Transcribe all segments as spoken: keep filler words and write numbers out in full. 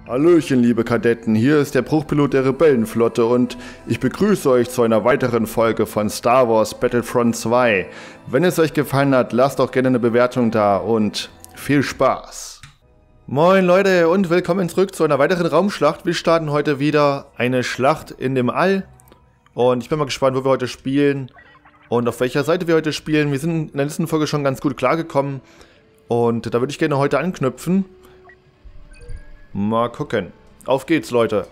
Hallöchen, liebe Kadetten, hier ist der Bruchpilot der Rebellenflotte und ich begrüße euch zu einer weiteren Folge von Star Wars Battlefront zwei. Wenn es euch gefallen hat, lasst doch gerne eine Bewertung da und viel Spaß. Moin Leute und willkommen zurück zu einer weiteren Raumschlacht. Wir starten heute wieder eine Schlacht in dem All und ich bin mal gespannt, wo wir heute spielen und auf welcher Seite wir heute spielen. Wir sind in der letzten Folge schon ganz gut klargekommen und da würde ich gerne heute anknüpfen. Mal gucken. Auf geht's, Leute.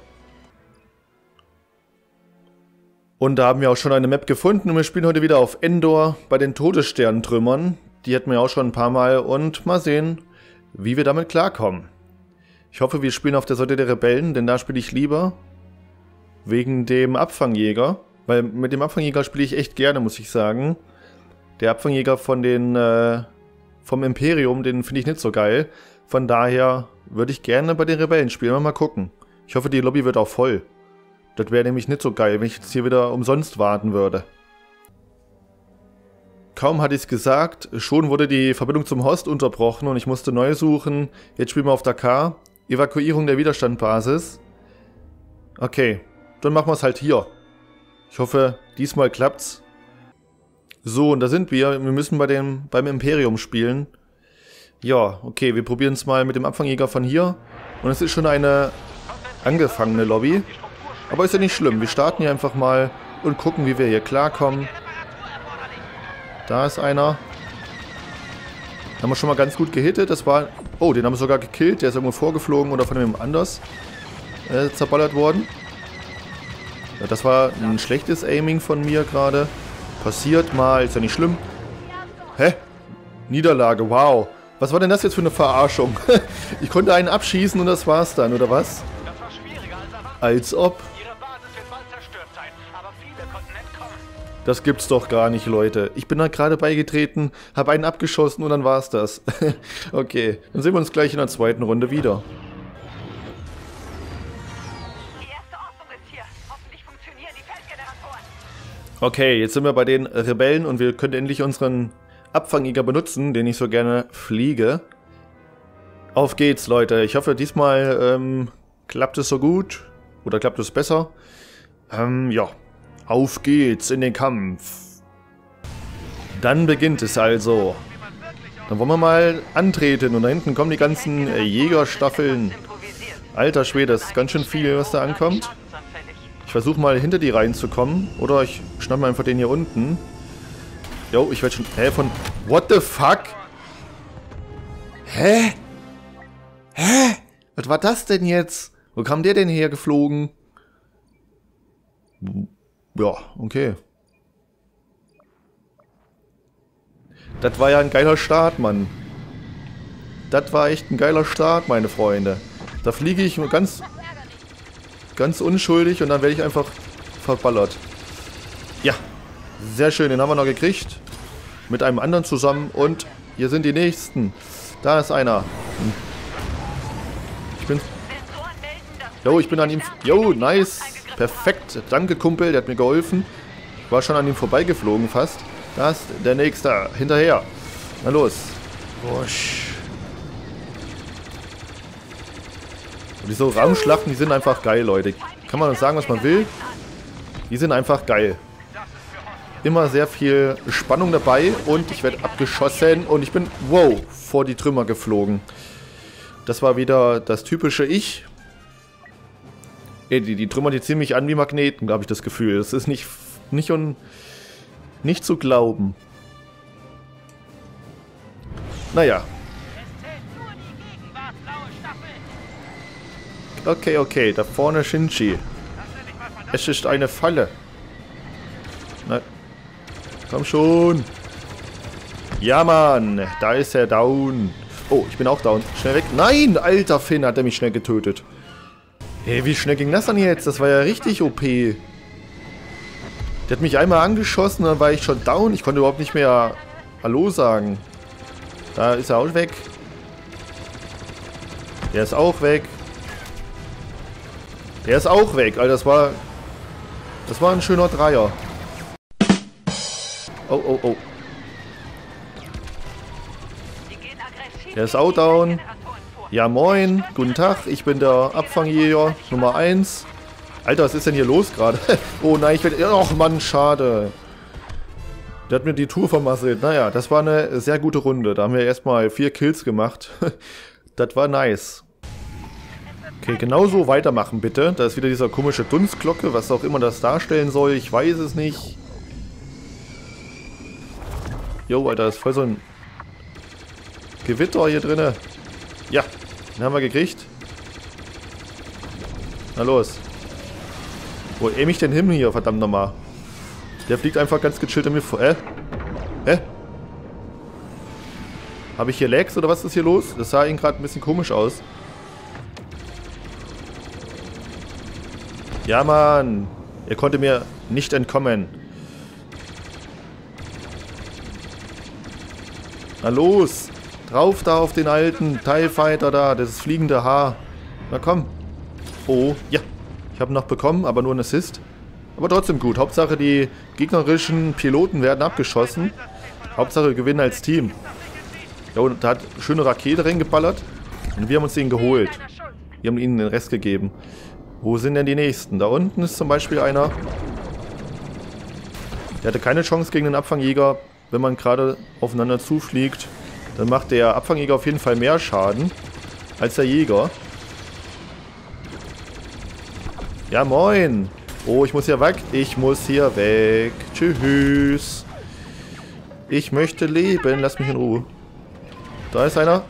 Und da haben wir auch schon eine Map gefunden und wir spielen heute wieder auf Endor bei den Todessterntrümmern. Die hatten wir auch schon ein paar Mal und mal sehen, wie wir damit klarkommen. Ich hoffe, wir spielen auf der Seite der Rebellen, denn da spiele ich lieber. Wegen dem Abfangjäger. Weil mit dem Abfangjäger spiele ich echt gerne, muss ich sagen. Der Abfangjäger von den, äh, vom Imperium, den finde ich nicht so geil. Von daher würde ich gerne bei den Rebellen spielen. Mal gucken. Ich hoffe, die Lobby wird auch voll. Das wäre nämlich nicht so geil, wenn ich jetzt hier wieder umsonst warten würde. Kaum hatte ich es gesagt, schon wurde die Verbindung zum Host unterbrochen und ich musste neu suchen. Jetzt spielen wir auf Dakar. Evakuierung der Widerstandbasis. Okay, dann machen wir es halt hier. Ich hoffe, diesmal klappt's. So, und da sind wir. Wir müssen bei dem, beim Imperium spielen. Ja, okay, wir probieren es mal mit dem Abfangjäger von hier. Und es ist schon eine angefangene Lobby. Aber ist ja nicht schlimm. Wir starten hier einfach mal und gucken, wie wir hier klarkommen. Da ist einer. Haben wir schon mal ganz gut gehittet. Das war... Oh, den haben wir sogar gekillt. Der ist irgendwo vorgeflogen oder von jemandem anders äh, zerballert worden. Ja, das war ein schlechtes Aiming von mir gerade. Passiert mal. Ist ja nicht schlimm. Hä? Niederlage. Wow. Was war denn das jetzt für eine Verarschung? Ich konnte einen abschießen und das war's dann, oder was? Das war schwieriger als erwartet. Als ob. Ihre Basis wird bald zerstört sein, aber viele konnten entkommen. Das gibt's doch gar nicht, Leute. Ich bin da gerade beigetreten, habe einen abgeschossen und dann war's das. Okay, dann sehen wir uns gleich in der zweiten Runde wieder. Die erste Ordnung ist hier. Hoffentlich funktionieren die Feldgeneratoren. Okay, jetzt sind wir bei den Rebellen und wir können endlich unseren Abfangjäger benutzen, den ich so gerne fliege. Auf geht's, Leute. Ich hoffe, diesmal ähm, klappt es so gut. Oder klappt es besser. Ähm, ja. Auf geht's in den Kampf. Dann beginnt es also. Dann wollen wir mal antreten. Und da hinten kommen die ganzen äh, Jägerstaffeln. Alter Schwede, das ist ganz schön viel, was da ankommt. Ich versuche mal hinter die reinzukommen. Oder ich schnapp mal einfach den hier unten. Jo, ich werde schon... Hä, von... What the fuck? Hä? Hä? Was war das denn jetzt? Wo kam der denn hergeflogen? Ja, okay. Das war ja ein geiler Start, Mann. Das war echt ein geiler Start, meine Freunde. Da fliege ich nur ganz... Ganz unschuldig und dann werde ich einfach verballert. Ja. Sehr schön, den haben wir noch gekriegt. Mit einem anderen zusammen. Und hier sind die nächsten. Da ist einer. Ich bin... Jo, ich bin an ihm... Jo, nice. Perfekt. Danke, Kumpel. Der hat mir geholfen. Ich war schon an ihm vorbeigeflogen fast. Da ist der nächste. Hinterher. Na los. Wusch. Und diese Raumschlachten, die sind einfach geil, Leute. Kann man sagen, was man will. Die sind einfach geil. Immer sehr viel Spannung dabei und ich werde abgeschossen und ich bin, wow, vor die Trümmer geflogen. Das war wieder das typische Ich. Die, die Trümmer, die ziehen mich an wie Magneten, habe ich das Gefühl. Das ist nicht, nicht, un, nicht zu glauben. Naja. Okay, okay, da vorne Shinji. Es ist eine Falle. Na, komm schon. Ja, Mann. Da ist er down. Oh, ich bin auch down. Schnell weg. Nein, alter Finn hat er mich schnell getötet. Hey, wie schnell ging das dann jetzt? Das war ja richtig O P. Der hat mich einmal angeschossen, dann war ich schon down. Ich konnte überhaupt nicht mehr Hallo sagen. Da ist er auch weg. Der ist auch weg. Der ist auch weg. Alter, das war... Das war ein schöner Dreier. Oh, oh, oh. Der ist auch down. Ja, moin. Guten Tag. Ich bin der Abfangjäger Nummer eins. Alter, was ist denn hier los gerade? Oh nein, ich werde... Och, Mann, schade. Der hat mir die Tour vermasselt. Naja, das war eine sehr gute Runde. Da haben wir erstmal vier Kills gemacht. Das war nice. Okay, genauso weitermachen bitte. Da ist wieder dieser komische Dunstglocke, was auch immer das darstellen soll. Ich weiß es nicht. Jo, Alter, ist voll so ein Gewitter hier drinne. Ja, den haben wir gekriegt. Na los. Wo aim ich denn hin hier, verdammt nochmal? Der fliegt einfach ganz gechillt an mir vor. Hä? Hä? Habe ich hier Lags oder was ist hier los? Das sah ihn gerade ein bisschen komisch aus. Ja, Mann. Er konnte mir nicht entkommen. Na los. Drauf da auf den alten TIE Fighter da. Das fliegende Haar. Na komm. Oh, ja. Ich habe noch bekommen, aber nur einen Assist. Aber trotzdem gut. Hauptsache die gegnerischen Piloten werden abgeschossen. Hauptsache wir gewinnen als Team. Ja, und da hat schöne Rakete reingeballert. Und wir haben uns den geholt. Wir haben ihnen den Rest gegeben. Wo sind denn die nächsten? Da unten ist zum Beispiel einer. Der hatte keine Chance gegen den Abfangjäger. Wenn man gerade aufeinander zufliegt, dann macht der Abfangjäger auf jeden Fall mehr Schaden als der Jäger. Ja, moin. Oh, ich muss hier weg. Ich muss hier weg. Tschüss. Ich möchte leben. Lass mich in Ruhe. Da ist einer.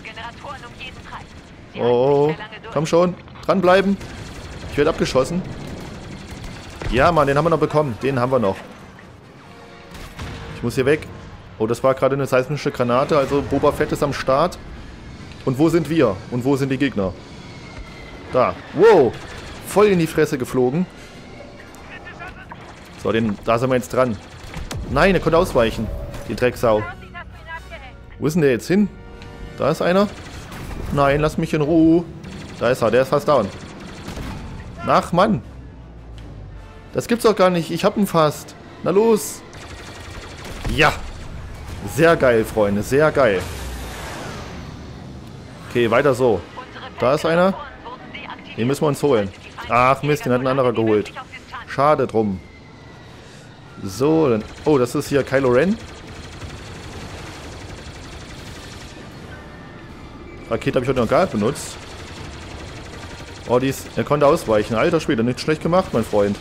Oh, komm schon. Dranbleiben. Ich werde abgeschossen. Ja, Mann, den haben wir noch bekommen. Den haben wir noch. Ich muss hier weg. Oh, das war gerade eine seismische Granate. Also Boba Fett ist am Start. Und wo sind wir? Und wo sind die Gegner? Da. Wow. Voll in die Fresse geflogen. So, den, da sind wir jetzt dran. Nein, er konnte ausweichen. Die Drecksau. Wo ist denn der jetzt hin? Da ist einer. Nein, lass mich in Ruhe. Da ist er, der ist fast down. Ach, Mann. Das gibt's doch gar nicht. Ich hab ihn fast. Na los. Ja. Sehr geil, Freunde. Sehr geil. Okay, weiter so. Da ist einer. Den müssen wir uns holen. Ach Mist, den hat ein anderer geholt. Schade drum. So, dann... Oh, das ist hier Kylo Ren. Rakete habe ich heute noch gar nicht benutzt. Oh, die ist... Er konnte ausweichen. Alter Schwede, nicht schlecht gemacht, mein Freund.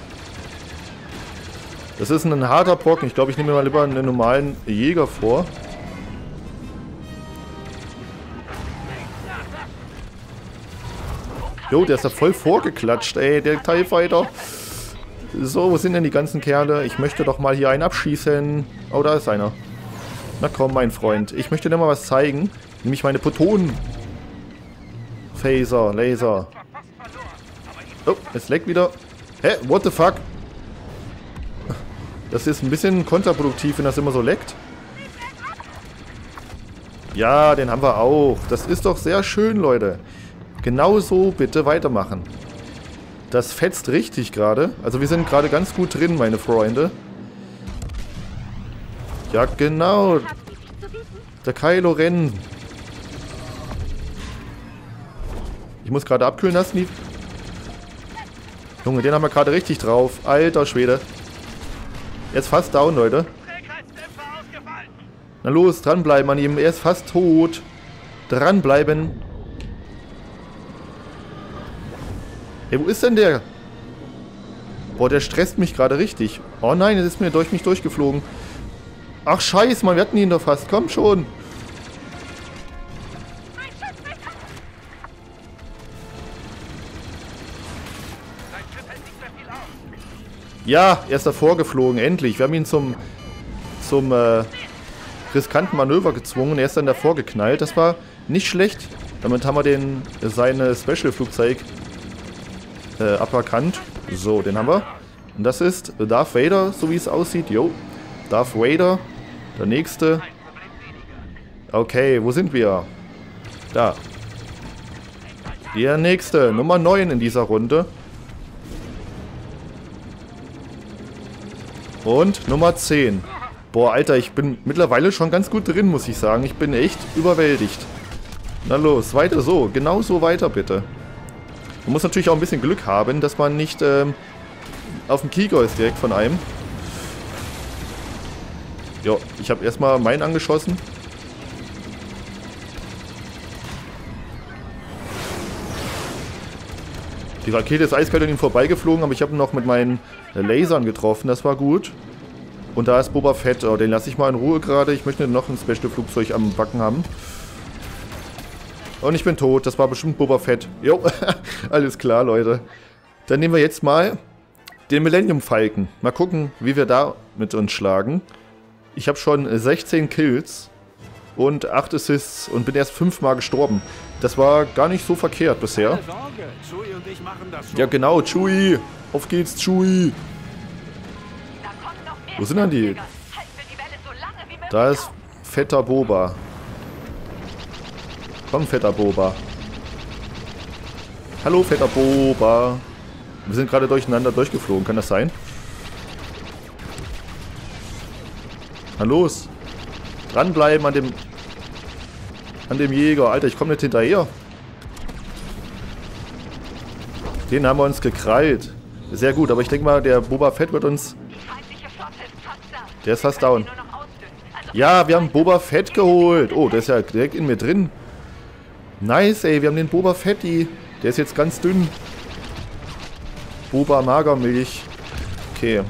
Das ist ein harter Brocken. Ich glaube, ich nehme mir mal lieber einen normalen Jäger vor. Jo, der ist da voll vorgeklatscht, ey, der TIE Fighter. So, wo sind denn die ganzen Kerle? Ich möchte doch mal hier einen abschießen. Oh, da ist einer. Na komm, mein Freund. Ich möchte dir mal was zeigen. Nämlich meine Protonen. Phaser, Laser. Oh, es leckt wieder. Hä? What the fuck? Das ist ein bisschen kontraproduktiv, wenn das immer so leckt. Ja, den haben wir auch. Das ist doch sehr schön, Leute. Genauso bitte weitermachen. Das fetzt richtig gerade. Also wir sind gerade ganz gut drin, meine Freunde. Ja, genau. Der Kylo Ren. Ich muss gerade abkühlen lassen. Die Junge, den haben wir gerade richtig drauf. Alter Schwede. Jetzt fast down, Leute. Na los, dranbleiben an ihm. Er ist fast tot. Dranbleiben. Hey, wo ist denn der? Boah, der stresst mich gerade richtig. Oh nein, er ist mir durch mich durchgeflogen. Ach scheiße, Mann, wir hatten ihn doch fast. Komm schon. Ja, er ist davor geflogen, endlich. Wir haben ihn zum, zum äh, riskanten Manöver gezwungen. Er ist dann davor geknallt. Das war nicht schlecht. Damit haben wir den, seine Special-Flugzeug äh, aberkannt. So, den haben wir. Und das ist Darth Vader, so wie es aussieht. Jo, Darth Vader. Der nächste. Okay, wo sind wir? Da. Der nächste, Nummer neun in dieser Runde. Und Nummer zehn. Boah, Alter, ich bin mittlerweile schon ganz gut drin, muss ich sagen. Ich bin echt überwältigt. Na los, weiter so. Genau so weiter, bitte. Man muss natürlich auch ein bisschen Glück haben, dass man nicht ähm, auf dem Kieger ist direkt von einem. Jo, ich habe erstmal meinen angeschossen. Die Rakete ist eiskalt an ihm vorbeigeflogen, aber ich habe ihn noch mit meinen Lasern getroffen. Das war gut. Und da ist Boba Fett. Oh, den lasse ich mal in Ruhe gerade. Ich möchte noch ein Special-Flugzeug am Backen haben. Und ich bin tot. Das war bestimmt Boba Fett. Jo, alles klar, Leute. Dann nehmen wir jetzt mal den Millennium Falcon. Mal gucken, wie wir da mit uns schlagen. Ich habe schon sechzehn Kills und acht Assists und bin erst fünfmal gestorben. Das war gar nicht so verkehrt bisher. Ja genau, Chewie. Auf geht's, Chewie. Wo sind denn die? Da ist fetter Boba. Komm, fetter Boba. Hallo, fetter Boba. Wir sind gerade durcheinander durchgeflogen, kann das sein? Na los. Dranbleiben an dem... An dem Jäger. Alter, ich komme nicht hinterher. Den haben wir uns gekrallt. Sehr gut, aber ich denke mal, der Boba Fett wird uns... Der ist fast down. Ja, wir haben Boba Fett geholt. Oh, der ist ja direkt in mir drin. Nice, ey, wir haben den Boba Fetti. Der ist jetzt ganz dünn. Boba Magermilch. Okay.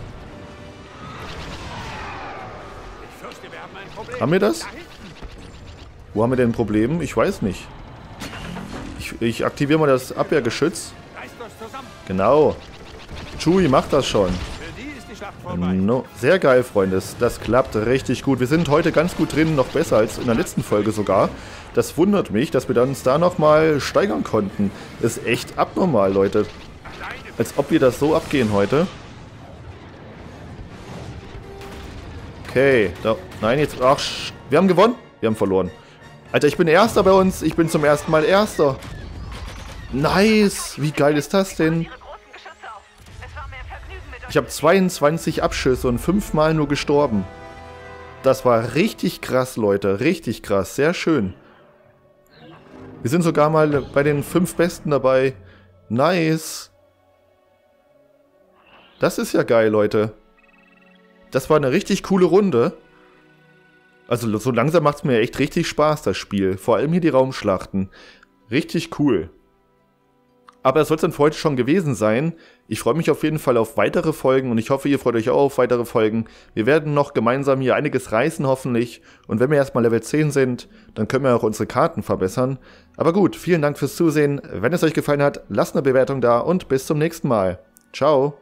Haben wir das? Wo haben wir denn ein Problem? Ich weiß nicht. Ich, ich aktiviere mal das Abwehrgeschütz. Genau. Chewie macht das schon. No. Sehr geil, Freunde. Das, das klappt richtig gut. Wir sind heute ganz gut drin, noch besser als in der letzten Folge sogar. Das wundert mich, dass wir uns da nochmal steigern konnten. Ist echt abnormal, Leute. Als ob wir das so abgehen heute. Okay. Da, nein, jetzt... Ach, wir haben gewonnen. Wir haben verloren. Alter, ich bin Erster bei uns. Ich bin zum ersten Mal Erster. Nice. Wie geil ist das denn? Ich habe zweiundzwanzig Abschüsse und fünfmal nur gestorben. Das war richtig krass, Leute. Richtig krass. Sehr schön. Wir sind sogar mal bei den fünf Besten dabei. Nice. Das ist ja geil, Leute. Das war eine richtig coole Runde. Also so langsam macht es mir echt richtig Spaß, das Spiel. Vor allem hier die Raumschlachten. Richtig cool. Aber das soll es dann für heute schon gewesen sein. Ich freue mich auf jeden Fall auf weitere Folgen und ich hoffe, ihr freut euch auch auf weitere Folgen. Wir werden noch gemeinsam hier einiges reißen, hoffentlich. Und wenn wir erstmal Level zehn sind, dann können wir auch unsere Karten verbessern. Aber gut, vielen Dank fürs Zusehen. Wenn es euch gefallen hat, lasst eine Bewertung da und bis zum nächsten Mal. Ciao.